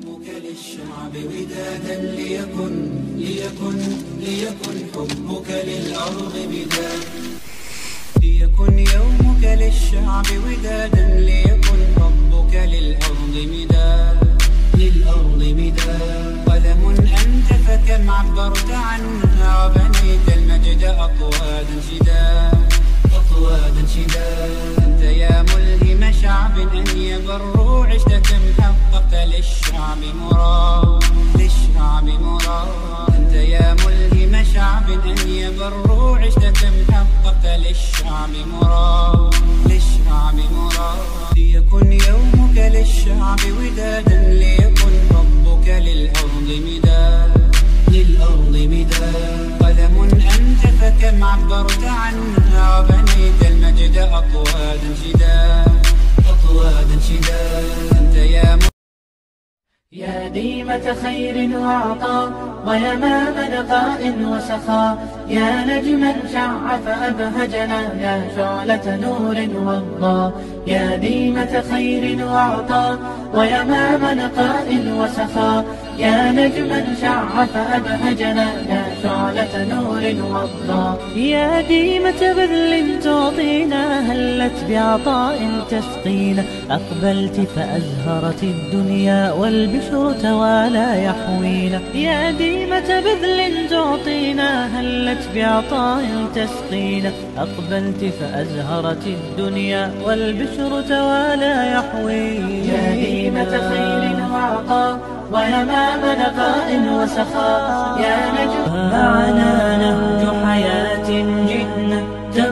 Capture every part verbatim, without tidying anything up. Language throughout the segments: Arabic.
حبك للشعب ودادا ليكن ليكن ليكن حبك للأرض بداد. ليكن يومك للشعب ودادا ليكن حبك للأرض مداد للأرض مداد. قلم أنت فكم عبرت عنها وبنيت المجد أطوادا شداد أطوادا شداد. أنت يا ملهم شعب أن يبروا عشت كم حققت للشعب مراد للشعب مراد. أنت يا ملهم شعب أن يبروا عشت كم حققت للشعب مراد للشعب مراد. ليكن يومك للشعب ودادا ليكن حبك للأرض مداد للأرض مداد. قلم أنت فكم عبرت عنها وبنيت المجد أطوادا شداد أطوادا شداد. أنت يا يا ديمة خير وعطاء ويمام نقاء وسخاء. يا نجما شع فأبهجنا يا شعلة نور وضاء. يا ديمة خير وعطاء ويمام نقاء وسخاء. يا نجما شع فأبهجنا يا شعلة نور وضاء. يا ديمة بذل تعطينا هلت بعطاء تسقينا. أقبلت فأزهرت الدنيا والبشر توالى يحوينا. يا ديمة بذل تعطينا هلت بعطاء تسقينا. أقبلت فأزهرت الدنيا والبشر توالى يحوينا. يا ديمة خير وعطاء ويمام نقاء وسخاء. يا نجم معنا نهج حياة جئنا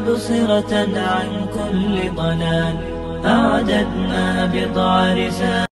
تبصرة عن كل ضلال. أعددنا بضع رسال